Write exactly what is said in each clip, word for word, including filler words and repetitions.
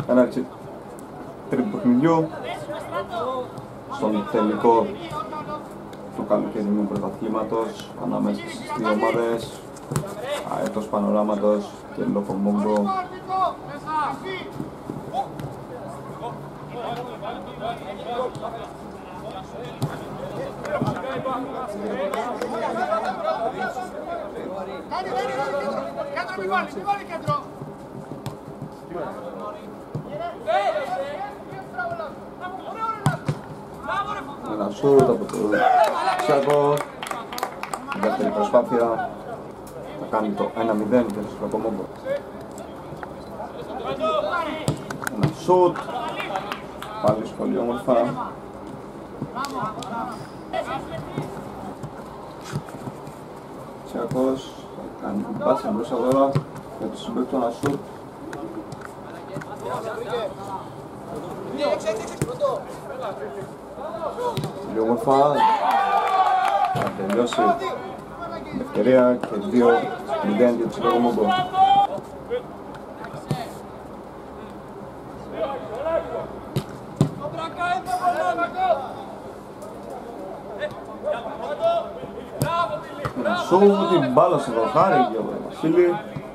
έναρξη τρίτου παιχνιδιού στον τελικό του καλοκαιρινού πρωταθλήματος ανάμεσα στις δύο ομάδες, Αέτος Πανοράματος και Λοκομόγκο. Ένα σούτ από το Τσάκο. Η δεύτερη προσπάθεια θα κάνει το ένα μηδέν για το Λοκομόγκο. Ένα σούτ, πάλι πολύ όμορφα. Τσάκος θα κάνει την πάση μπροστά τώρα για το συμπέκτο ένα σούτ. Πολύ όμορφα, θα τελειώσει την ευκαιρία και δύο μηδέν για το Λοκομόγκο. Ένα σούτ, την μπάλα σε δοχάρι για τον Βασίλη.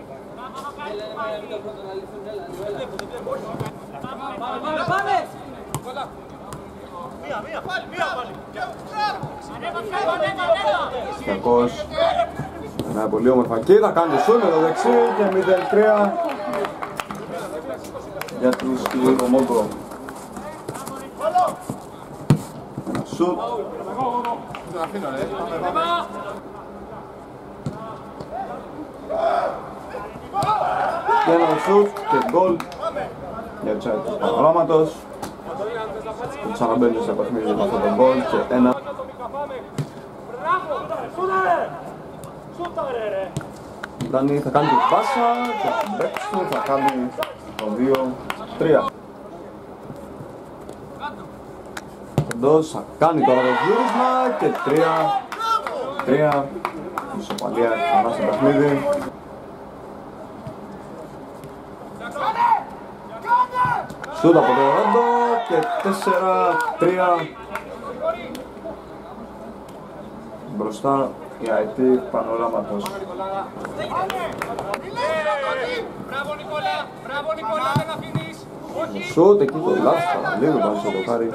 Κακός. Ένα πολύ όμορφα και θα κάνει το σούτ με το δεξί και μηδέν τρία για τους Λοκομόγκο. Ένα σούτ. Και ένα σούτ και γκολ για τους Αέτους Πανοράματος που ξαναμπαίνουν σε παιχνίδι με αυτόν τον γκολ και ένα. Δάνη θα κάνει την πάσα και την παίξη του θα κάνει το δύο τρία. Κοντός θα κάνει τώρα το γύρισμα και τρία τρία. Ισοπαλία ξανά στο παιχνίδι. Σούτ από το Ρόντο και τέσσερα τρία. Μπροστά η Αετή Πανοράματος. Σούτ εκεί το λάθος, λίγο πάνω στο δοκάρι.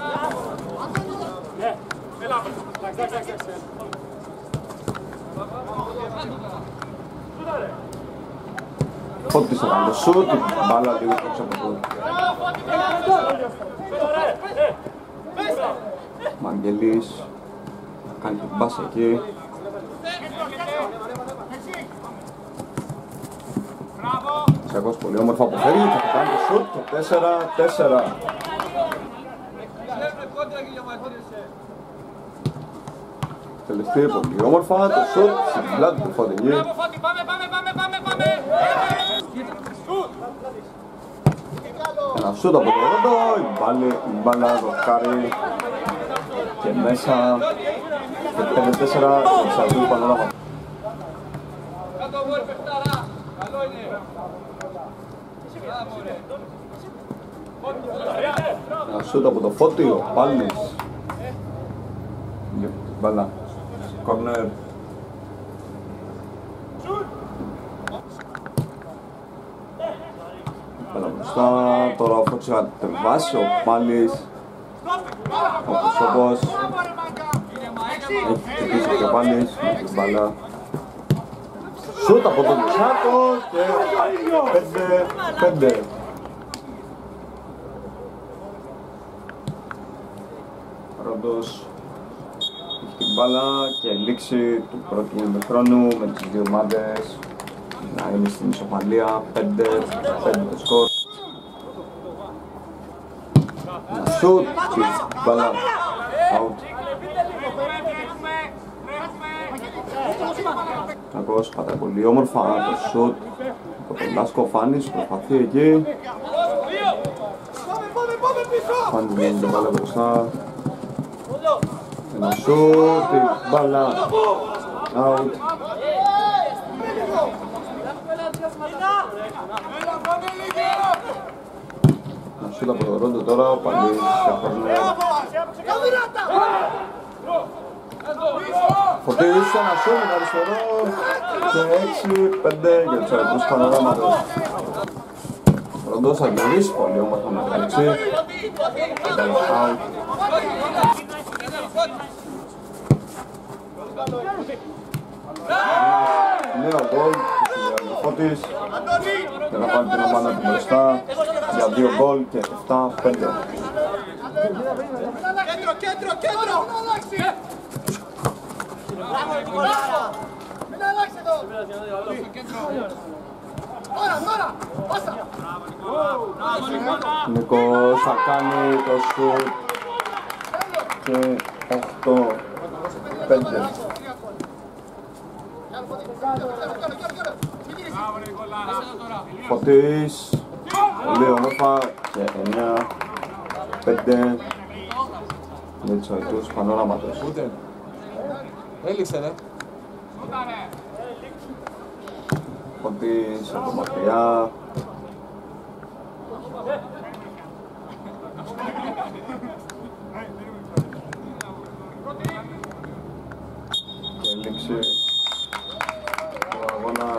Φώτης θα κάνει το σούτ, η μπάλα λίγο έξω από το Μαγγελής θα κάνει την μπάσα εκεί. Τσάκος πολύ όμορφα αποφέρει και θα κάνει το σούτ το τέσσερα τέσσερα. Τελευταία πολύ όμορφα το σούτ στην πλάτη του Φώτη εκεί. Ένα σούτ από το Ρόντο, η μπάλα δοκάρει και μέσα και πέντε τέσσερα στις Αετούς Πανοράματος. Ένα σούτ από το Φώτη, ο Πάλης για την μπάλα, κορνέρ. Μπάλα μπροστά, τώρα ο Φώτης θα τερβάσει, ο Πάλης, ο Κουσόπος, έχει χτυπήσει και ο Πάλης με την μπάλα. Σούτ από τον Τσάκο και πέντε πέντε. Ρόντος έχει την μπάλα και λήξη του πρώτου ημιχρόνου με τις δύο ομάδες να είναι στην ισοπαλία. Πέντε πέντε το σκορ. Ένα σούτ και την μπάλα out. Κακός, πατάει πολύ όμορφα το σούτ από τον Λάσκο. Φάνης προσπαθεί εκεί. Φάνης βγαίνει την μπάλα μπροστά. Ένα σούτ, την μπάλα out. Σούτα από το Ρόντο τώρα, πάλι σε κόρνερ. Φωτής, ένα σούτ αριστερό και έξι πέντε για τους αριθμούς Πανοράματος. Ρόντος θα γυρίσει πολύ όμορφα με το έξι. Πέντε out. Νέο γκολ του Φώτης για να βάλει την ομάδα του μπροστά για δύο γκολ και επτά πέντε. Κέντρο, κέντρο, κέντρο! Μην αλλάξει εδώ! Τώρα, τώρα! Πάσα! Νίκος θα κάνει το σουτ και οκτώ πέντε. Φωτής, πολύ όμορφα και εννιά πέντε με τους αριθμούς Πανοράματος. Ούτε. Έλειξε ρε. Φωτής από μακριά. Και έλειψε το αγώνα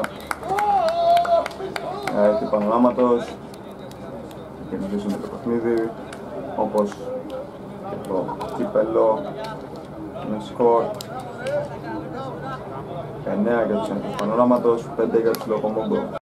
ε, του Πανοράματος. Και κερδίσουμε το παιχνίδι όπως και το κύπελλο με σκορ εννέα για τους Πανοράματος, πέντε για τους Λοκομόγκο.